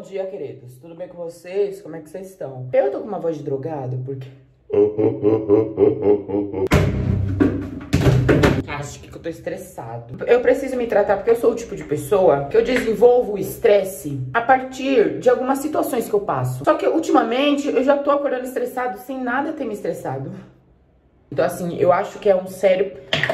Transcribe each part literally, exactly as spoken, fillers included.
dia, queridos. Tudo bem com vocês? Como é que vocês estão? Eu tô com uma voz de drogado porque... Acho que eu tô estressado. Eu preciso me tratar porque eu sou o tipo de pessoa que eu desenvolvo o estresse a partir de algumas situações que eu passo. Só que ultimamente eu já tô acordando estressado sem nada ter me estressado. Então assim, eu acho que é um sério...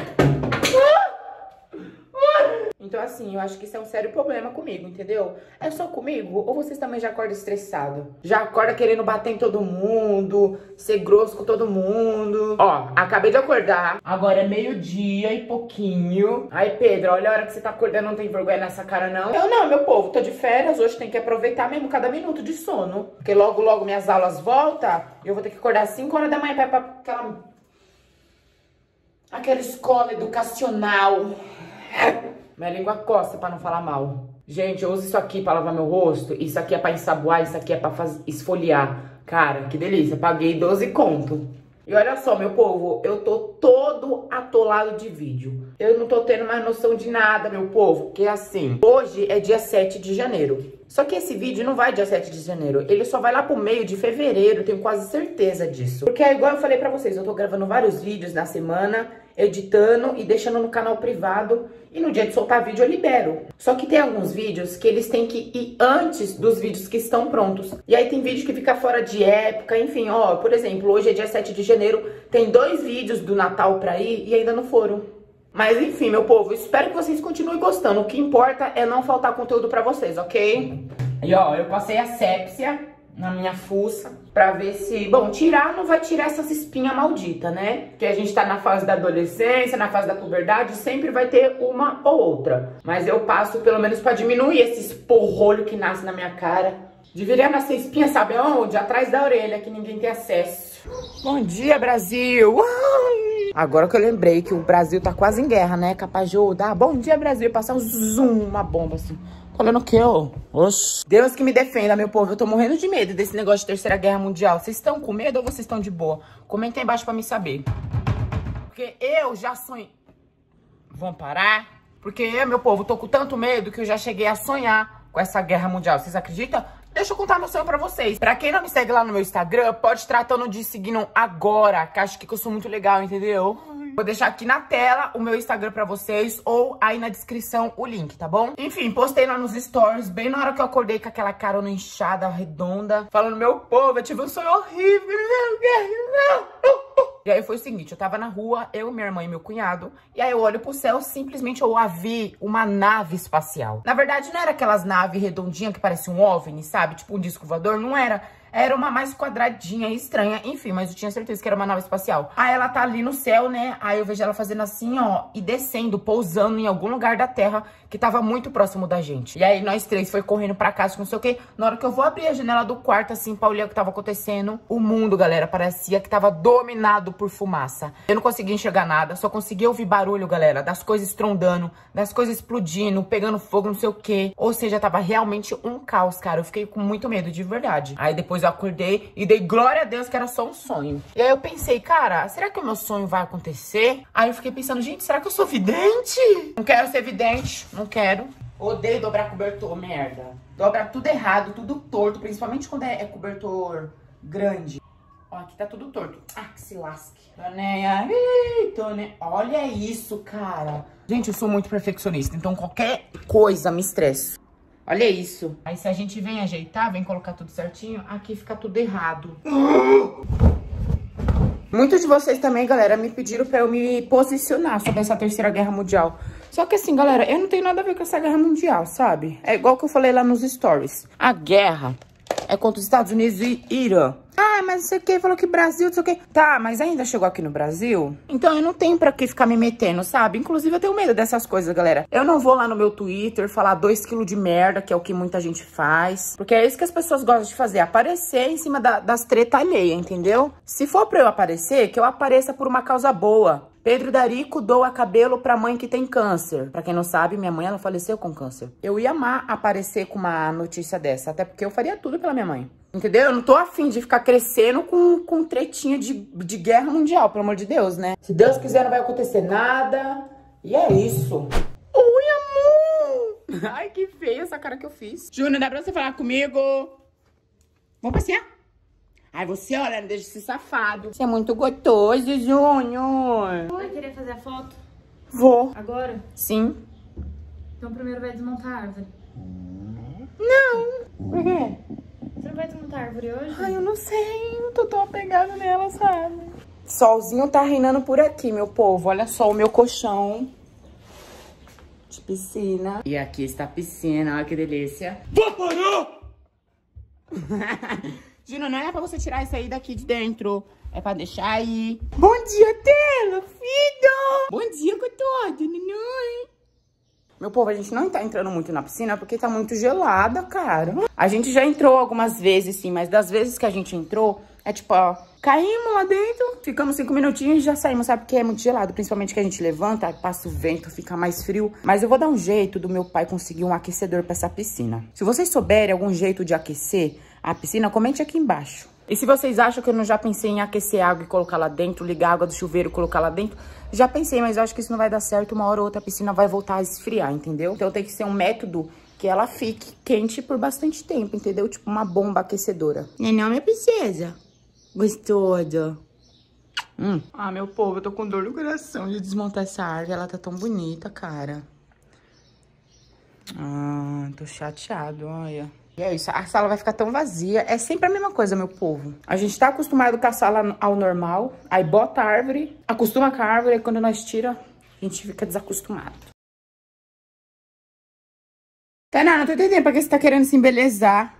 Então assim, eu acho que isso é um sério problema comigo, entendeu? É só comigo? Ou vocês também já acordam estressado? Já acorda querendo bater em todo mundo, ser grosso com todo mundo? Ó, acabei de acordar, agora é meio-dia e pouquinho. Aí, Pedro, olha a hora que você tá acordando, não tem vergonha nessa cara, não? Eu não, meu povo, tô de férias, hoje tem que aproveitar mesmo cada minuto de sono. Porque logo, logo minhas aulas voltam, e eu vou ter que acordar às cinco horas da manhã pra ir pra aquela... aquela escola educacional. Minha língua coça pra não falar mal. Gente, eu uso isso aqui pra lavar meu rosto. Isso aqui é pra ensaboar, isso aqui é pra faz... esfoliar. Cara, que delícia. Paguei doze conto. E olha só, meu povo, eu tô todo atolado de vídeo. Eu não tô tendo mais noção de nada, meu povo. Porque assim, hoje é dia sete de janeiro. Só que esse vídeo não vai dia sete de janeiro. Ele só vai lá pro meio de fevereiro, tenho quase certeza disso. Porque é igual eu falei pra vocês, eu tô gravando vários vídeos na semana, editando e deixando no canal privado. E no dia de soltar vídeo eu libero. Só que tem alguns vídeos que eles têm que ir antes dos vídeos que estão prontos. E aí tem vídeo que fica fora de época, enfim, ó. Por exemplo, hoje é dia sete de janeiro, tem dois vídeos do Natal pra ir e ainda não foram. Mas enfim, meu povo, espero que vocês continuem gostando. O que importa é não faltar conteúdo pra vocês, ok? E ó, eu passei a sépsia na minha fuça pra ver se... Bom, tirar não vai tirar essas espinhas malditas, né? Porque a gente tá na fase da adolescência, na fase da puberdade, sempre vai ter uma ou outra. Mas eu passo pelo menos pra diminuir esse esporrolho que nasce na minha cara. Deveria nascer espinha, sabe onde? Atrás da orelha, que ninguém tem acesso. Bom dia, Brasil! Agora que eu lembrei que o Brasil tá quase em guerra, né? Capaz de eu dar bom dia, Brasil, passar um zoom, uma bomba assim. Tô olhando o quê, ó? Oxi. Deus que me defenda, meu povo. Eu tô morrendo de medo desse negócio de terceira guerra mundial. Vocês estão com medo ou vocês estão de boa? Comenta aí embaixo pra me saber. Porque eu já sonhei... Vão parar? Porque eu, meu povo, tô com tanto medo que eu já cheguei a sonhar com essa guerra mundial. Vocês acreditam? Deixa eu contar meu sonho pra vocês. Pra quem não me segue lá no meu Instagram, pode tratando de seguir agora, que acho que eu sou muito legal, entendeu? Vou deixar aqui na tela o meu Instagram pra vocês ou aí na descrição o link, tá bom? Enfim, postei lá nos stories, bem na hora que eu acordei com aquela carona inchada, redonda, falando, meu povo, eu tive um sonho horrível. E aí foi o seguinte, eu tava na rua, eu, minha irmã e meu cunhado, e aí eu olho pro céu, simplesmente eu vi uma nave espacial. Na verdade, não era aquelas naves redondinhas que parecia um OVNI, sabe? Tipo um disco voador, não era. Era uma mais quadradinha e estranha, enfim, mas eu tinha certeza que era uma nave espacial. Aí ela tá ali no céu, né? Aí eu vejo ela fazendo assim, ó, e descendo, pousando em algum lugar da Terra que tava muito próximo da gente. E aí nós três foi correndo pra casa, não sei o quê. Na hora que eu vou abrir a janela do quarto, assim, pra olhar o que tava acontecendo, o mundo, galera, parecia que tava dominado por fumaça. Eu não conseguia enxergar nada, só conseguia ouvir barulho, galera, das coisas estrondando, das coisas explodindo, pegando fogo, não sei o quê. Ou seja, tava realmente um caos, cara. Eu fiquei com muito medo, de verdade. Aí depois eu acordei e dei glória a Deus que era só um sonho. E aí eu pensei, cara, será que o meu sonho vai acontecer? Aí eu fiquei pensando, gente, será que eu sou vidente? Não quero ser vidente, não quero. Odeio dobrar cobertor, merda. Dobra tudo errado, tudo torto, principalmente quando é, é cobertor grande. Ó, aqui tá tudo torto. Ah, que se lasque. Tô nem aí, tô nem... Olha isso, cara. Gente, eu sou muito perfeccionista, então qualquer coisa me estressa. Olha isso. Aí se a gente vem ajeitar, vem colocar tudo certinho, aqui fica tudo errado. Muitos de vocês também, galera, me pediram pra eu me posicionar sobre essa terceira guerra mundial. Só que assim, galera, eu não tenho nada a ver com essa guerra mundial, sabe? É igual que eu falei lá nos stories. A guerra é contra os Estados Unidos e Irã. Ah, mas não sei o que, falou que Brasil, não sei o que. Tá, mas ainda chegou aqui no Brasil? Então eu não tenho pra que ficar me metendo, sabe? Inclusive eu tenho medo dessas coisas, galera. Eu não vou lá no meu Twitter falar dois quilos de merda, que é o que muita gente faz. Porque é isso que as pessoas gostam de fazer, aparecer em cima da, das tretas alheias, entendeu? Se for pra eu aparecer, que eu apareça por uma causa boa. Pedro Darico doa cabelo pra mãe que tem câncer. Pra quem não sabe, minha mãe, ela faleceu com câncer. Eu ia amar aparecer com uma notícia dessa, até porque eu faria tudo pela minha mãe. Entendeu? Eu não tô afim de ficar crescendo com, com tretinha de, de guerra mundial, pelo amor de Deus, né? Se Deus quiser, não vai acontecer nada. E é isso. Oi, amor! Ai, que feia essa cara que eu fiz. Júnior, dá pra você falar comigo? Vamos passear? Ai, você, olha, deixa esse safado. Você é muito gostoso, Júnior. Vai querer fazer a foto? Vou. Agora? Sim. Então primeiro vai desmontar a árvore. Não. Por quê? Você não vai desmontar a árvore hoje? Ai, eu não sei. Eu tô tão apegada nela, sabe? Solzinho tá reinando por aqui, meu povo. Olha só o meu colchão de piscina. E aqui está a piscina. Olha que delícia. Vaporou! Júnior, não é pra você tirar isso aí daqui de dentro. É pra deixar aí. Bom dia, Tela, filho! Bom dia, Cotodo, neném. Meu povo, a gente não tá entrando muito na piscina porque tá muito gelada, cara. A gente já entrou algumas vezes, sim, mas das vezes que a gente entrou, é tipo, ó, caímos lá dentro, ficamos cinco minutinhos e já saímos, sabe? Porque é muito gelado, principalmente que a gente levanta, passa o vento, fica mais frio. Mas eu vou dar um jeito do meu pai conseguir um aquecedor pra essa piscina. Se vocês souberem algum jeito de aquecer a piscina, comente aqui embaixo. E se vocês acham que eu não já pensei em aquecer água e colocar lá dentro, ligar a água do chuveiro e colocar lá dentro, já pensei, mas eu acho que isso não vai dar certo. Uma hora ou outra a piscina vai voltar a esfriar, entendeu? Então tem que ser um método que ela fique quente por bastante tempo, entendeu? Tipo uma bomba aquecedora. Não, não, minha princesa. Gostosa. Hum. Ah, meu povo, eu tô com dor no coração de desmontar essa árvore. Ela tá tão bonita, cara. Ah, tô chateado, olha. E é isso, a sala vai ficar tão vazia. É sempre a mesma coisa, meu povo. A gente tá acostumado com a sala ao normal. Aí bota a árvore, acostuma com a árvore. E quando nós tira, a gente fica desacostumado. Tainá, não tô entendendo pra que você tá querendo se embelezar.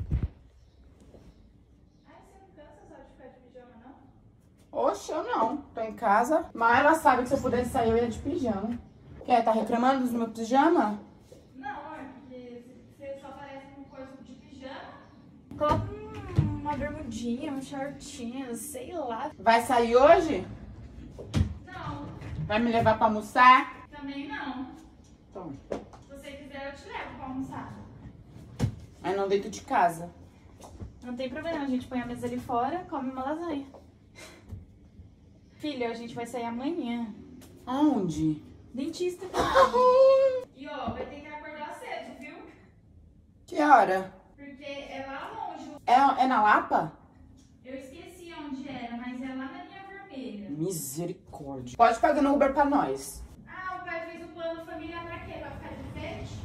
Ai, você não cansa só de ficar de pijama, não? Oxe, eu não. Tô em casa. Mas ela sabe que se eu pudesse sair, eu ia de pijama. Quer? Tá reclamando dos meus pijama? Não, é porque você só parece com coisa de pijama. Coloca uma bermudinha, um shortinho, sei lá. Vai sair hoje? Não, Vai me levar pra almoçar? também não. Então. Se você quiser, eu te levo pra almoçar. Mas não dentro de casa. Não tem problema, a gente põe a mesa ali fora, come uma lasanha. Filha, a gente vai sair amanhã. Aonde? Dentista. E ó, vai ter que acordar cedo, viu? Que hora? Porque é lá longe. É, é na Lapa? Eu esqueci onde era, mas é lá na linha vermelha. Misericórdia. Pode pagar no Uber pra nós. Ah, o pai fez o plano família pra quê? Pra ficar de frente?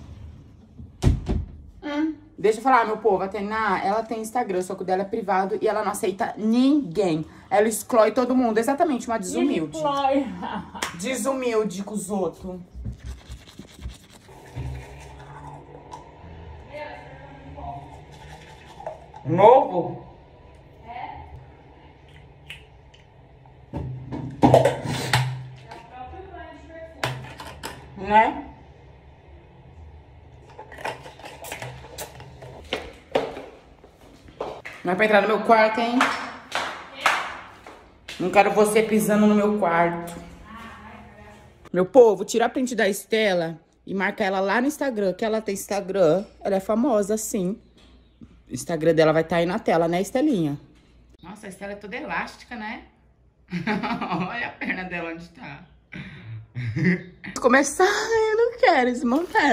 Hum. Deixa eu falar, meu povo, a Tainá, ela tem Instagram, só que o dela é privado e ela não aceita ninguém. Ela exclui todo mundo, exatamente, uma desumilde. Desumilde com os outros. Novo? É? É o próprio banho de perfume. Né? Não é pra entrar no meu quarto, hein? Não quero você pisando no meu quarto. Meu povo, tira a print da Estela e marca ela lá no Instagram, que ela tem Instagram. Ela é famosa, sim. O Instagram dela vai estar aí na tela, né, Estelinha? Nossa, a Estela é toda elástica, né? Olha a perna dela onde tá. Começar, eu não quero desmontar.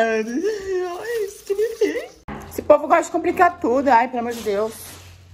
Esse povo gosta de complicar tudo. Ai, pelo amor de Deus.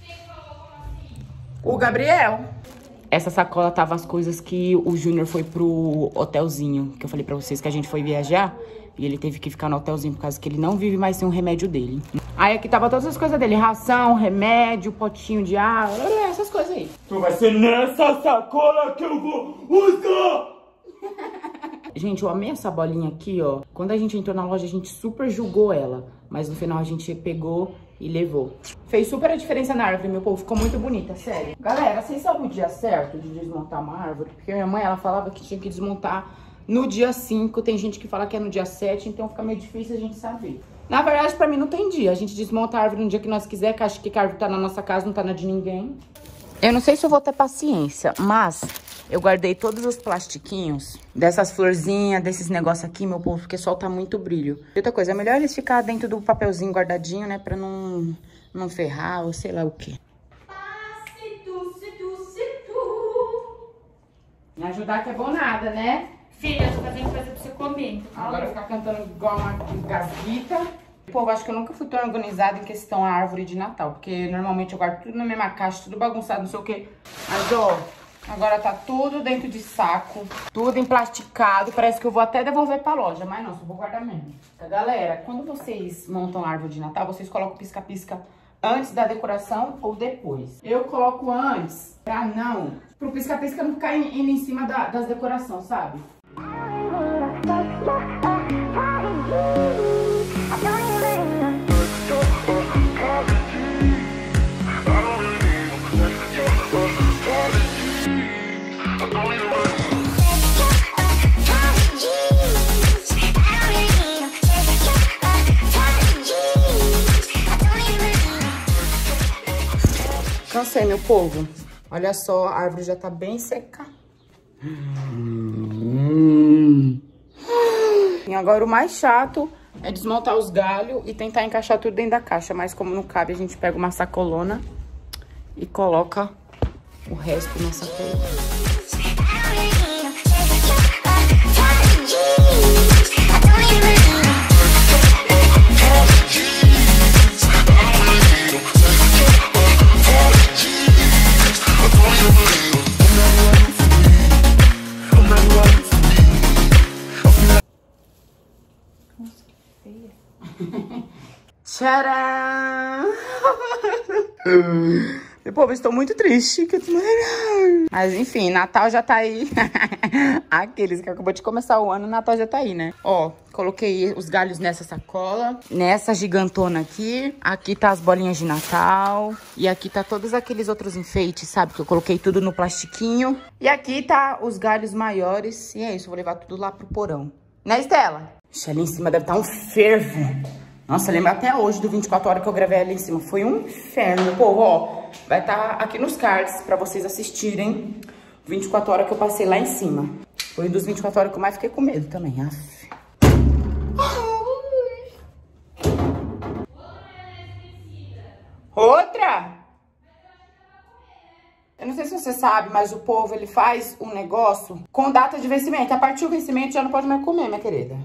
O Gabriel. Essa sacola tava as coisas que o Júnior foi pro hotelzinho. Que eu falei pra vocês que a gente foi viajar. E ele teve que ficar no hotelzinho por causa que ele não vive mais sem um remédio dele. Aí aqui tava todas as coisas dele. Ração, remédio, potinho de água. Essas coisas aí. Então vai ser nessa sacola que eu vou usar. Gente, eu amei essa bolinha aqui, ó. Quando a gente entrou na loja, a gente super julgou ela. Mas no final a gente pegou e levou. Fez super a diferença na árvore, meu povo. Ficou muito bonita, sério. Galera, vocês sabem o dia certo de desmontar uma árvore? Porque minha mãe, ela falava que tinha que desmontar no dia cinco. Tem gente que fala que é no dia sete, então fica meio difícil a gente saber. Na verdade, pra mim não tem dia. A gente desmonta a árvore no dia que nós quiser, que acha que a árvore tá na nossa casa, não tá na de ninguém. Eu não sei se eu vou ter paciência, mas eu guardei todos os plastiquinhos dessas florzinhas, desses negócios aqui, meu povo, porque solta muito brilho. E outra coisa, é melhor eles ficar dentro do papelzinho guardadinho, né, pra não, não ferrar ou sei lá o quê. Ah, se tu, se tu, se tu. Me ajudar que é bom nada, né? Filha, eu tô fazendo coisa pra você comer. Agora ficar cantando igual uma gasguita. Pô, acho que eu nunca fui tão organizada em questão a árvore de Natal. Porque normalmente eu guardo tudo na mesma caixa, tudo bagunçado, não sei o quê. Mas, ó, agora tá tudo dentro de saco, tudo emplasticado. Parece que eu vou até devolver pra loja, mas não, só vou guardar mesmo. Galera, quando vocês montam a árvore de Natal, vocês colocam pisca-pisca antes da decoração ou depois? Eu coloco antes, pra não... Pro pisca-pisca não ficar indo em cima da, das decorações, sabe? Cansei, meu povo. Olha só, a árvore já tá bem seca. Hum. E agora o mais chato é desmontar os galhos e tentar encaixar tudo dentro da caixa. Mas como não cabe, a gente pega uma sacolona e coloca o resto na sacolona. Tcharam! Meu povo, estou muito triste. Mas enfim, Natal já tá aí. Aqueles que acabou de começar o ano, Natal já tá aí, né? Ó, coloquei os galhos nessa sacola, nessa gigantona aqui. Aqui tá as bolinhas de Natal. E aqui tá todos aqueles outros enfeites, sabe? Que eu coloquei tudo no plastiquinho. E aqui tá os galhos maiores. E é isso, eu vou levar tudo lá pro porão. Né, Estela? Ixi, ali em cima deve estar um fervo. Nossa, lembra até hoje do vinte e quatro horas que eu gravei ali em cima. Foi um inferno, meu povo, ó. Vai estar aqui nos cards pra vocês assistirem vinte e quatro horas que eu passei lá em cima. Foi dos vinte e quatro horas que eu mais fiquei com medo também. Aff. Outra? Eu não sei se você sabe, mas o povo, ele faz um negócio com data de vencimento. A partir do vencimento já não pode mais comer, minha querida.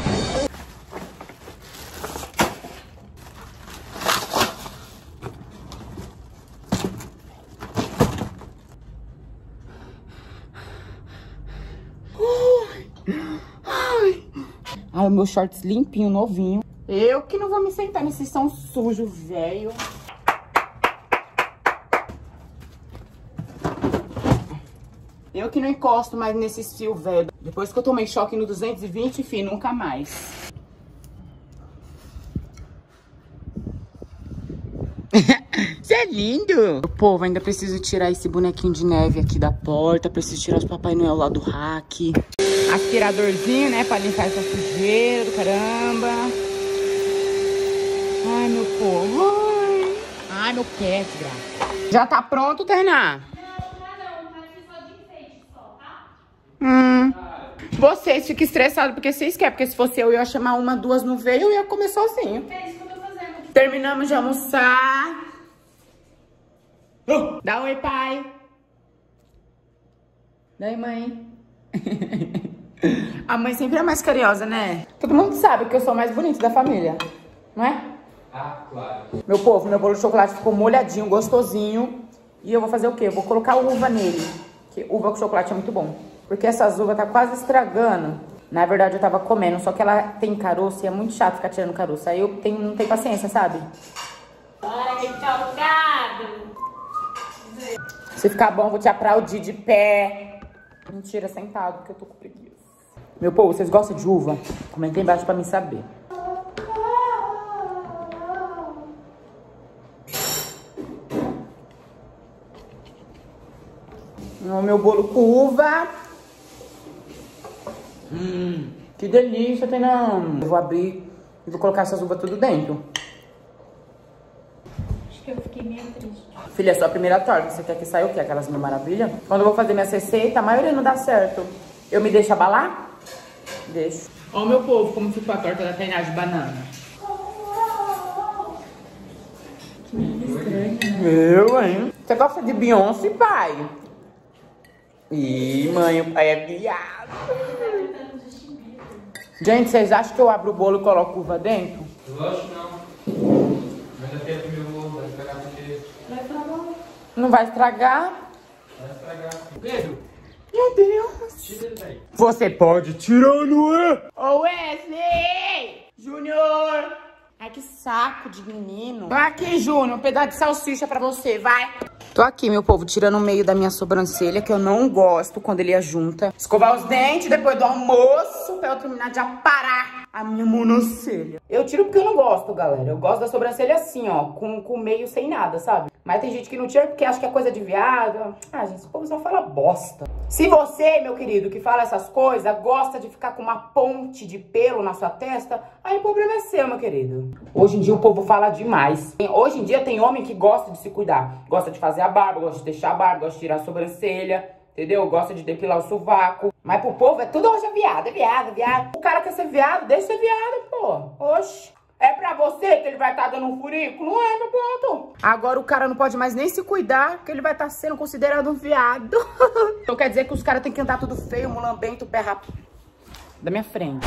Ai, o meu shorts limpinho, novinho. Eu que não vou me sentar nesse chão sujo, velho. Eu que não encosto mais nesses fios, velho. Depois que eu tomei choque no duzentos e vinte, enfim, nunca mais. Isso é lindo! Povo, ainda preciso tirar esse bonequinho de neve aqui da porta. Preciso tirar os Papai Noel lá do rack. Aspiradorzinho, né? Pra limpar essa sujeira do caramba. Ai, meu povo. Ai, meu pé, que graça. Já tá pronto, Tainá? Não, tá não. Vai ser só de enfeite só, tá? Hum. Vocês ficam estressados porque vocês querem. Porque se fosse eu, eu ia chamar uma, duas, não veio, eu ia comer sozinho. É isso que eu tô fazendo. Terminamos de almoçar. Uh, dá um oi, pai. Daí, mãe. A mãe sempre é mais carinhosa, né? Todo mundo sabe que eu sou o mais bonito da família, não é? Ah, claro. Meu povo, meu bolo de chocolate ficou molhadinho, gostosinho. E eu vou fazer o quê? Eu vou colocar uva nele. Porque uva com chocolate é muito bom. Porque essas uvas tá quase estragando. Na verdade, eu tava comendo, só que ela tem caroço e é muito chato ficar tirando caroço. Aí eu tenho, não tenho paciência, sabe? Ai, que salgado. Se ficar bom, vou te aplaudir de pé. Mentira, sentado, porque eu tô com preguiça. Meu povo, vocês gostam de uva? Comenta aí embaixo pra mim saber. O meu bolo com uva. Hum, que delícia, tem não. Eu vou abrir e vou colocar essas uvas tudo dentro. Acho que eu fiquei meio triste. Filha, é sua primeira torta. Você quer que saia o quê? Aquelas mil maravilhas? Quando eu vou fazer minhas receitas, a maioria não dá certo. Eu me deixo abalar? Deixo. Ó, meu povo, como ficou a torta da Tainá de banana. Que estranho. Eu, hein? Você gosta de Beyoncé, pai? Ih, mãe, o pai é viado. Gente, vocês acham que eu abro o bolo e coloco uva dentro? Lógico que não. Mas até a primeira bolo vai estragar porque... Vai estragar. Não vai estragar? Vai estragar. Pedro! Meu Deus! Tira ele daí. Você pode tirar, não é? Ô Wesley! Júnior! Ai, que saco de menino. Vai aqui, Júnior, um pedaço de salsicha pra você, vai. Tô aqui, meu povo, tirando o meio da minha sobrancelha, que eu não gosto quando ele ajunta. Escovar os dentes depois do almoço, pra eu terminar de aparar a minha monocelha. Eu tiro porque eu não gosto, galera. Eu gosto da sobrancelha assim, ó, com o meio sem nada, sabe? Mas tem gente que não tira porque acha que é coisa de viado. Ah, gente, esse povo só fala bosta. Se você, meu querido, que fala essas coisas, gosta de ficar com uma ponte de pelo na sua testa, aí o problema é seu, meu querido. Hoje em dia o povo fala demais. Hoje em dia tem homem que gosta de se cuidar. Gosta de fazer a barba, gosta de deixar a barba, gosta de tirar a sobrancelha, entendeu? Gosta de depilar o sovaco. Mas pro povo é tudo hoje é viado, é viado, é viado. O cara quer ser viado, deixa ser viado, pô. Oxi. É pra você que ele vai estar tá dando um furico? Não é, meu ponto. Agora o cara não pode mais nem se cuidar, porque ele vai estar tá sendo considerado um viado. Então quer dizer que os caras têm que andar tudo feio, mulambento, pé rápido. Da minha frente.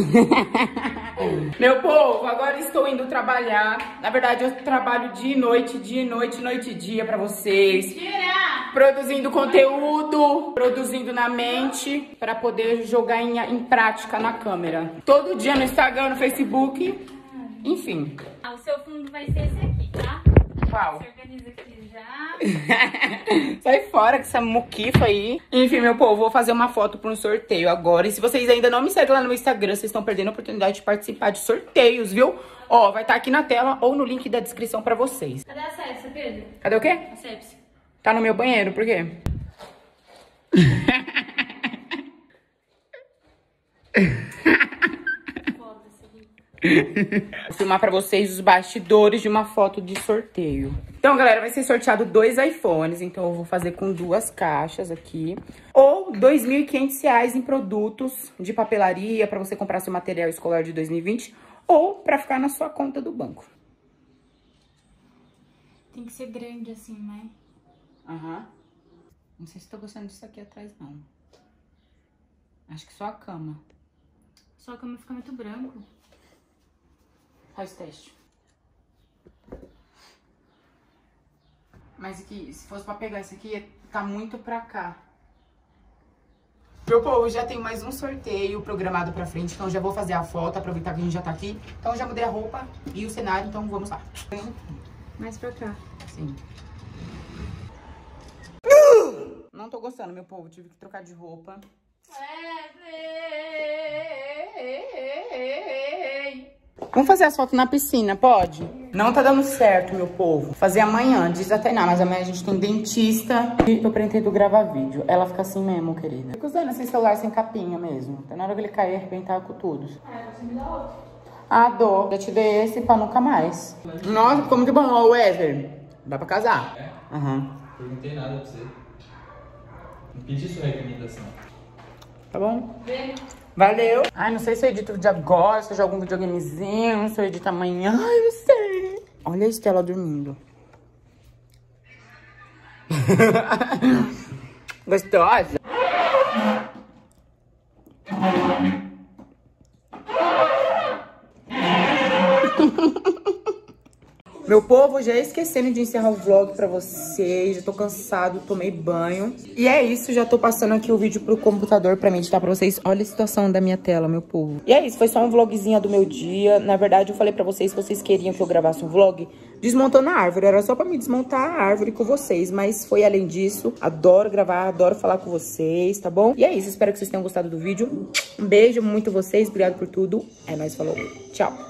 Meu povo, agora estou indo trabalhar. Na verdade, eu trabalho dia e noite, dia e noite, noite e dia pra vocês. Tira! Produzindo conteúdo, produzindo na mente, pra poder jogar em, em prática na câmera. Todo dia no Instagram, no Facebook, enfim. Ah, o seu fundo vai ser esse aqui, tá? Qual? Você organiza aqui já. Sai fora com essa muquifa aí. Enfim, meu povo, vou fazer uma foto para um sorteio agora. E se vocês ainda não me seguem lá no Instagram, vocês estão perdendo a oportunidade de participar de sorteios, viu? Ó, vai estar aqui na tela ou no link da descrição pra vocês. Cadê a sepsia, Pedro? Cadê o quê? A sepsia. Tá no meu banheiro, por quê? Vou filmar pra vocês os bastidores de uma foto de sorteio. Então, galera, vai ser sorteado dois iPhones. Então, eu vou fazer com duas caixas aqui. Ou dois mil e quinhentos reais em produtos de papelaria pra você comprar seu material escolar de dois mil e vinte. Ou pra ficar na sua conta do banco. Tem que ser grande assim, né? Aham. Uhum. Não sei se tô gostando disso aqui atrás, não. Acho que só a cama. Só a cama fica muito branco. Faz teste. Mas aqui, se fosse pra pegar esse aqui, tá muito pra cá. Meu povo, já tem mais um sorteio programado pra frente, então já vou fazer a foto, aproveitar que a gente já tá aqui. Então já mudei a roupa e o cenário, então vamos lá. Mais pra cá. Sim. Não tô gostando, meu povo, tive que trocar de roupa. Vamos fazer as fotos na piscina, pode? Não tá dando certo, meu povo. Vou fazer amanhã, diz a Tainá, mas amanhã a gente tem dentista e eu pretendo gravar vídeo. Ela fica assim mesmo, querida. Fica usando esse celular sem capinha mesmo. Tá na hora que ele cair e arrebentar com tudo. É, você me dá outro. Ah, dou. Já te dei esse pra nunca mais. Nossa, ficou muito bom, ó, Wesley. Dá pra casar? É? Aham. Uhum. Perguntei nada pra você. Não pedi sua recomendação. Tá bom? Vê. Valeu. Ai, não sei se eu edito vídeo agora, se eu jogo um videogamezinho, se eu edito amanhã. Ai, não sei. Olha a Estela dormindo. Gostosa? Meu povo, já esquecendo de encerrar o vlog pra vocês. Já tô cansado, tomei banho. E é isso, já tô passando aqui o vídeo pro computador pra me editar pra vocês. Olha a situação da minha tela, meu povo. E é isso, foi só um vlogzinho do meu dia. Na verdade, eu falei pra vocês que vocês queriam que eu gravasse um vlog desmontando a árvore. Era só pra me desmontar a árvore com vocês. Mas foi além disso. Adoro gravar, adoro falar com vocês, tá bom? E é isso, espero que vocês tenham gostado do vídeo. Um beijo, muito vocês. Obrigado por tudo. É nóis, falou. Tchau.